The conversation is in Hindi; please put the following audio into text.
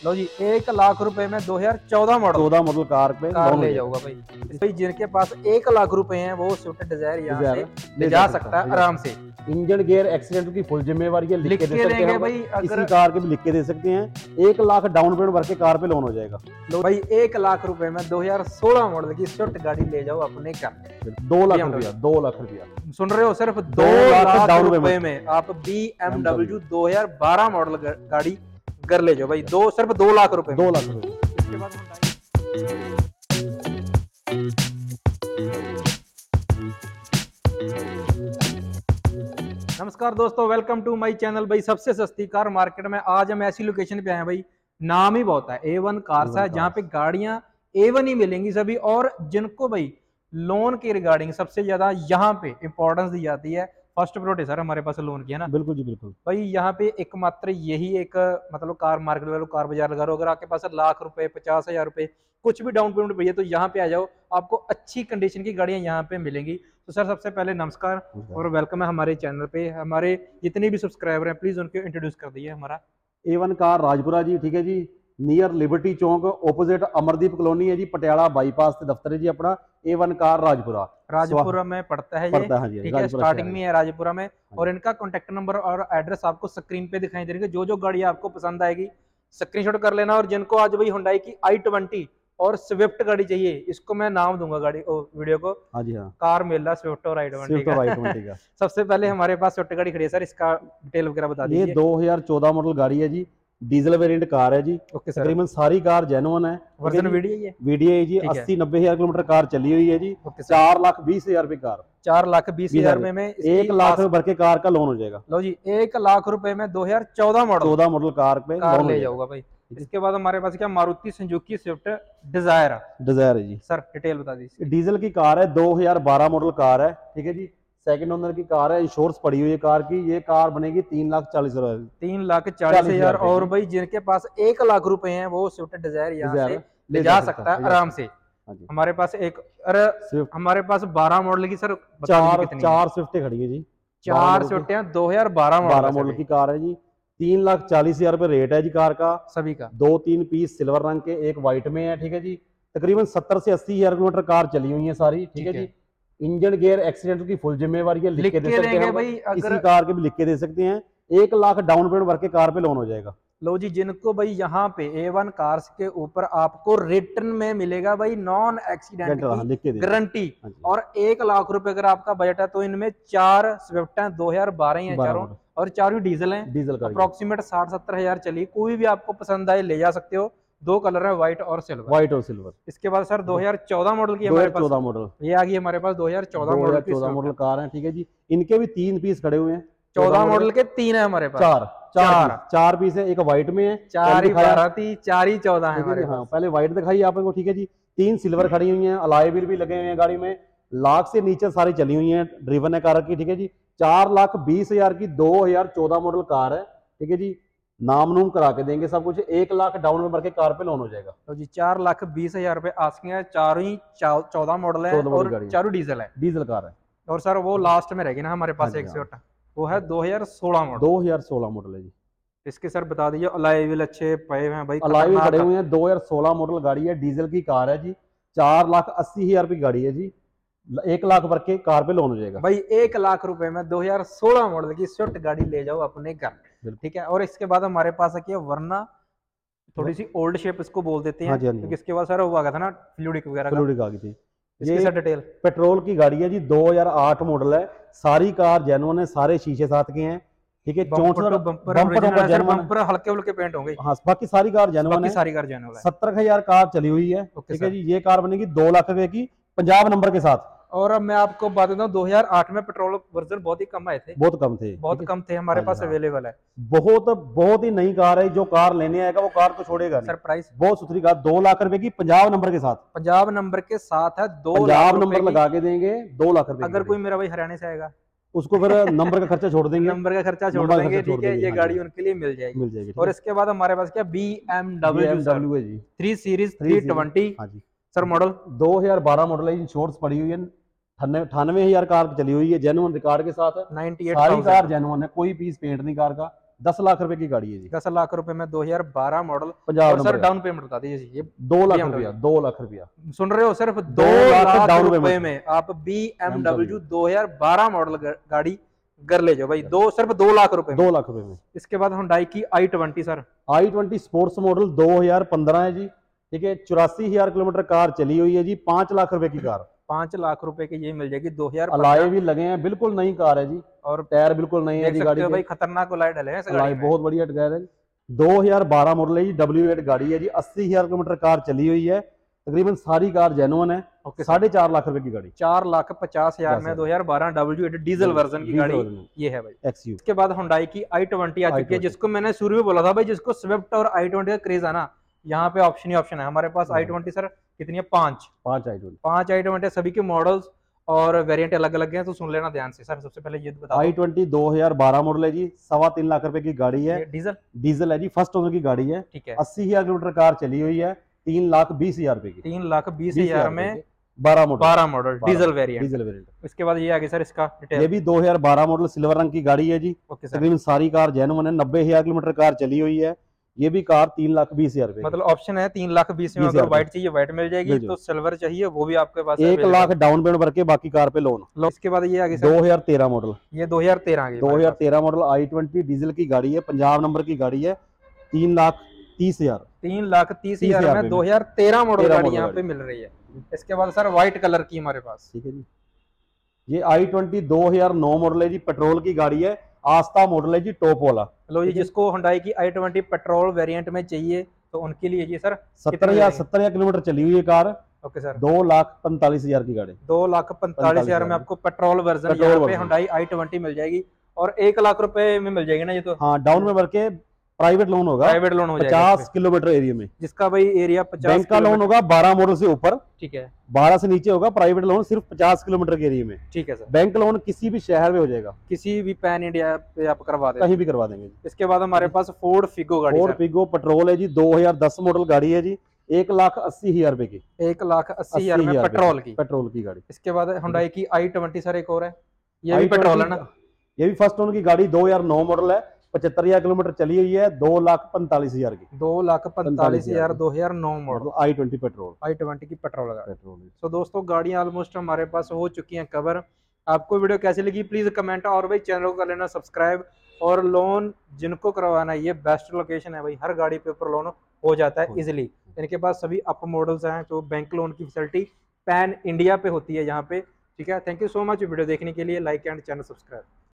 लो जी 1 लाख रुपए में 2014 मॉडल 14 मॉडल कार पे कार लोन ले हो जाऊंगा जाएगा। भाई जिनके पास 1 लाख रुपए हैं वो स्विफ्ट डिजायर यहाँ डिजायर से ले जा सकता है आराम से। इंजन गियर एक्सीडेंट की फुल जिम्मेवारी है, लिख लिख के दे के सकते हैं देंगे हम। भाई किसी अगर कार के भी लिख के दे सकते हैं। 1 लाख डाउन पेमेंट भर के कार पे लोन हो जाएगा। लो भाई 1 लाख रुपए में 2016 मॉडल की स्विफ्ट गाड़ी ले जाओ अपने घर। 2 लाख रुपया, 2 लाख रुपया सुन रहे हो, सिर्फ 2 2 लाख डाउन रुपए पेमेंट में आप BMW 2012 मॉडल गाड़ी घर ले जाओ भाई। सिर्फ 2 लाख रुपए 2 में। लाख रुपये। इसके बाद नमस्कार दोस्तों, वेलकम टू माय चैनल भाई। सबसे सस्ती कार मार्केट में आज हम ऐसी लोकेशन पे आए हैं भाई, नाम ही बहुत है A1 कार्स है, जहाँ पे गाड़ियां A1 ही मिलेंगी सभी। और जिनको भाई लोन की रिगार्डिंग सबसे ज्यादा यहाँ पे इंपॉर्टेंस दी जाती है। फर्स्ट प्रायोरिटी सर हमारे पास लोन की है ना बिल्कुल जी बिल्कुल। भाई। यहाँ पे एकमात्र यही एक मतलब कार मार्केट लगा लो, कार बाजार लगा लो। अगर आपके पास लाख रुपए 50,000 रुपए कुछ भी डाउन पेमेंट भैया तो यहाँ पे आ जाओ, आपको अच्छी कंडीशन की गाड़ियां यहाँ पे मिलेंगी। तो सर सबसे पहले नमस्कार और वेलकम है हमारे चैनल पे। हमारे जितने भी सब्सक्राइबर हैं प्लीज उनको इंट्रोड्यूस कर दीजिए। हमारा A1 कार राजपुरा जी, ठीक है जी। Near liberty Chowk opposite Amardeep colony है जी, पटियाला बाईपास से दफ्तर है जी अपना। A1 कार राजपुरा राजपुरा में पड़ता है ये, हाँ जी, ठीक है, राजपुरा स्टार्टिंग शहर में है राजपुरा में। और इनका कॉन्टेक्ट नंबर और एड्रेस आपको स्क्रीन पे दिखाई दे रही है। जो गाड़ी आपको पसंद आएगी स्क्रीनशॉट कर लेना। और जिनको आज भाई हुंडई की i20 और स्विफ्ट गाड़ी चाहिए, इसको मैं नाम दूंगा गाड़ी वीडियो को। हाँ जी हाँ, कार मेला स्विफ्ट और स्विफ्ट और i20 का। सबसे पहले हमारे पास स्विफ्ट गाड़ी खड़ी है सर, इसका डिटेल वगैरह बता ये दीजिए। 2014 मॉडल गाड़ी है जी, डीजल वेरिएंट कार है जी। ओके सर, तकरीबन सारी कार जेन्युइन है। वर्जन वीडियो ये वीडियो है जी। ठीक है। 80-90 हजार किलोमीटर कार चली हुई है जी। ओके सर, 4,20,000 रुपए कार, 4,20,000 रुपए में 1 लाख रुपए भर के कार का लोन हो जाएगा। लो जी 1 लाख रुपए में 2014 मॉडल 14 मॉडल कार पे कार लोन हो ले जाएगा। जाऊंगा भाई। इसके बाद हमारे पास क्या Maruti Suzuki Swift Dzire Dzire है जी। सर डिटेल बता दीजिए। डीजल की कार है, 2012 मॉडल कार है, ठीक है जी। सेकंड ओनर की कार है, इंश्योरेंस पड़ी हुई है कार की। ये कार बनेगी 3,40,000, 3,40,000। और भाई जिनके पास 1 लाख रुपए हैं वो स्विफ्ट डिजायर यहाँ से ले जा सकता है आराम से। हमारे पास एक अरे हमारे पास 12 मॉडल की सर चार स्विफ्ट खड़ी है जी। 4 स्विफ्ट 2012 मॉडल की कार है जी। 3,40,000 रुपए रेट है जी कार का सभी का। 2-3 पीस सिल्वर रंग के, एक व्हाइट में है, ठीक है जी। तकरीबन 70 से 80 हजार किलोमीटर कार चली हुई है सारी, ठीक है जी। इंजन गियर एक्सीडेंट की फुल जिम्मेवारी है, लिख के दे सकते हैं भाई। किसी कार के भी लिख के दे सकते हैं। 1 लाख डाउन पेमेंट भर के कार पे लोन हो जाएगा। लो जी जिनको भाई यहाँ पे A1 कार्स के ऊपर आपको रिटर्न में मिलेगा भाई नॉन एक्सीडेंट की गारंटी। और 1 लाख रुपए अगर आपका बजट है तो इनमें 4 स्विफ्ट हैं 2012 हैं चारों, और चारों डीजल हैं। डीजल का अप्रोक्सीमेट 60-70 हजार चली। कोई भी आपको पसंद आए ले जा सकते हो। 2 कलर है, व्हाइट और सिल्वर। इसके बाद सर 2014 मॉडल की हमारे पास 14 मॉडल ये आ गई हमारे पास 2014 मॉडल कार है, ठीक है जी। इनके भी 3 पीस खड़े हुए हैं। 14 मॉडल के 3 है हमारे पास। चार पीस है। एक व्हाइट में है, 4 ही 12 थी, 4 ही 14 है हमारे पास। पहले व्हाइट दिखाई आपको, ठीक है जी। 3 सिल्वर खड़ी हुई हैं, अलाय व्हील भी लगे हुए हैं गाड़ी में। लाख से नीचे सारी चली हुई हैं, ड्रिवन है कार की, ठीक है जी। 4,20,000 की 2014 मॉडल कार है, ठीक है जी। नाम नूम करा के देंगे सब कुछ। 1 लाख डाउन में भर के कार पे लोन हो जाएगा। तो जी 4,20,000 रुपए आस्किंग है। चारों ही 14 मॉडल है और चारों डीजल है, डीजल कार है। और सर वो लास्ट में रहेगी ना हमारे पास एक स्विफ्ट, वो है 2016 मॉडल। 2016 मॉडल है जी। इसके सर बता दीजिए अलाय व्हील अच्छे पए हुए हैं भाई, अलाय व्हील पड़े हुए हैं। 2016 मॉडल गाड़ी है, डीजल की कार है जी। 4,80,000 रुपए गाड़ी है जी। 1 लाख भर के कार पे लोन हो जाएगा भाई। 1 लाख रुपए में 2016 मॉडल की स्विफ्ट गाड़ी ले जाओ अपने घर, ठीक है। और इसके बाद हमारे पास है वरना थोड़ी सी ओल्ड शेप इसको बोल देते हैं, क्योंकि इसके बाद सर वो आ गया था ना फ्लूडिक वगैरह आ गई थी। ये डिटेल पेट्रोल की गाड़ी है जी, 2008 मॉडल है। सारी कार जेन्युइन है, सारे शीशे साथ के हैं, ठीक है। बम्पर हल्के हल्के पेंट होंगे। हाँ, बाकी सारी कार जेन्युइन है। 70,000 कार चली हुई है, ठीक है जी। ये कार बनेगी 2 लाख रुपए की, पंजाब नंबर के साथ। और अब मैं आपको बात देता हूँ 2008 में पेट्रोल वर्जन बहुत ही कम आए थे, बहुत कम थे हमारे पास अवेलेबल है। बहुत ही नई कार है। जो कार लेने आएगा वो कार को छोड़ेगा नहीं। सर प्राइस बहुत सुथरी कार, 2 लाख रुपए की, पंजाब नंबर के साथ। पंजाब नंबर के साथ है, 2 पंजाब नंबर लगा के देंगे, 2 लाख रुपए। अगर कोई मेरा भाई हरियाणा से आएगा उसको फिर नंबर का खर्चा छोड़ देंगे। नंबर का खर्चा छोड़ देंगे, ठीक है। ये गाड़ी उनके लिए मिल जाएगी। और इसके बाद हमारे पास क्या BMW है जी, 3 सीरीज 320 सर मॉडल 2012 मॉडल है। इंश्योरेंस पड़ी हुई है, 98,000 कार चली हुई है, जेन्युइन रिकॉर्ड के साथ। 98,000 सारी कार जेन्युइन है, कोई पीस पेंट नहीं कार का। 10 लाख रुपए की गाड़ी है जी। 10 लाख रुपए में 2012 मॉडल। पंजाब और सर नंबर डाउन पेमेंट बता दीजिए ये। 2 लाख रुपया, 2 लाख रुपया। सुन रहे हो, सिर्फ 2 लाख लाख डाउन रुपए पेमेंट में आप BMW 2012 मॉडल गाड़ी कर ले जाओ भाई, सिर्फ 2 लाख रुपए में। 2 लाख रुपए में। इसके बाद हुंडई की i20 sir. i20 sports model 2015 है जी, ठीक है। 84,000 किलोमीटर कार चली हुई है जी। 5 लाख रुपए की कार, 5 लाख रुपए की ये मिल जाएगी 2015। अलाय भी लगे हैं, बिल्कुल नई कार है जी। और टायर बिल्कुल नई है देख जी सकते गाड़ी हो के। भाई, खतरनाक अलाय डले हैं इस गाड़ी अलाय में। बहुत बढ़िया टायर है। 2012 मॉडल है जी, W8 गाड़ी है जी। 80,000 किलोमीटर कार चली हुई है, तकरीबन सारी कार जेन्युइन है। 4.5 लाख रुपए की गाड़ी, 4,50,000 में 2012 W8 डीजल वर्जन की गाड़ी ये है भाई। XU। इसके बाद हुंडई की i20 आ चुकी है, जिसको मैंने शुरू में बोला था भाई, जिसको स्विफ्ट और i20 का क्रेज है ना, यहाँ पे ऑप्शन ही ऑप्शन है हमारे पास। i20 सर कितनी है? 5 i20 सभी के मॉडल्स और वेरिएंट अलग अलग हैं, तो सुन लेना ध्यान से। सर सबसे पहले ये बताओ, i20 2012 मॉडल है जी। 3.25 लाख रुपए की गाड़ी है, डीजल है जी, फर्स्ट ओनर की गाड़ी है, ठीक है। 80,000 किलोमीटर कार चली हुई है। 3,20,000 रुपए की, 3,20,000 में 12 मॉडल डीजल वेरिएंट। इसके बाद ये आगे सर इसका ये भी 2012 मॉडल सिल्वर रंग की गाड़ी है जी। तकरीबन सारी कार जेन्युइन है। 90,000 किलोमीटर कार चली हुई है। ये भी कार 3,20,000 रुपए, मतलब ऑप्शन है 3,20,000 में। अगर व्हाइट चाहिए व्हाइट मिल जाएगी, तो सिल्वर चाहिए वो भी आपके पास 1 लाख डाउन पेमेंट भर के बाकी कार पे लोन। इसके बाद ये आगे 2013 मॉडल, ये 2013 की 2013 मॉडल i20 डीजल की गाड़ी है, पंजाब नंबर की गाड़ी है। 3,30,000 3,30,000 में 2013 मॉडल गाड़ी यहाँ पे मिल रही है। इसके बाद सर व्हाइट कलर की हमारे पास, ठीक है जी। ये i20 2009 मॉडल है जी, पेट्रोल की गाड़ी है। आस्था मॉडल है जी, टॉप वाला। लो जी, जिसको हुंडई की i20 पेट्रोल वेरिएंट में चाहिए तो उनके लिए ये सर 70,000 किलोमीटर चली हुई है कार। Okay sir. 2,45,000 की गाड़ी, 2,45,000 में आपको पेट्रोल वर्जन यहाँ पे हुंडई i20 मिल जाएगी। और 1 लाख रुपए में मिल जाएगी ना ये तो? हाँ, डाउन में भर के प्राइवेट लोन होगा। प्राइवेट लोन हो जाएगा 50 किलोमीटर एरिया में, जिसका भाई एरिया 50। बैंक का लोन होगा 12 मॉडल से ऊपर, ठीक है। 12 से नीचे होगा प्राइवेट लोन सिर्फ 50 किलोमीटर के एरिया में, ठीक है सर। बैंक लोन किसी भी शहर में हो जाएगा, किसी भी पैन इंडिया पे आप करवा देंगे, कहीं भी करवा देंगे। इसके बाद हमारे पास फोर्ड फिगो गाड़ी, फोर्ड फिगो पेट्रोल है जी, 2010 मॉडल गाड़ी है जी। 1,80,000 रुपए की, 1,80,000 में पेट्रोल की गाड़ी। इसके बाद हुंडई की i20 सर एक और है, ये भी पेट्रोल है ना? ये भी फर्स्ट ओनर की गाड़ी, 2009 मॉडल है। 75,000 किलोमीटर चली हुई है। 2,45,000 की, 2,45,000 2009 मॉडल i20 पेट्रोल, i20 की पेट्रोल। तो दोस्तों गाड़ियां ऑलमोस्ट हमारे पास हो चुकी हैं कवर। आपको वीडियो कैसी लगी प्लीज कमेंट, और भाई चैनल को कर लेना सब्सक्राइब। और लोन जिनको करवाना है, ये बेस्ट लोकेशन है भाई, हर गाड़ी पे ऊपर लोन हो जाता है इजिली। इनके पास सभी अप मॉडल्स हैं, तो बैंक लोन की फैसिलिटी पैन इंडिया पे होती है यहाँ पे, ठीक है। Thank you so much video देखने के लिए, लाइक एंड चैनल सब्सक्राइब।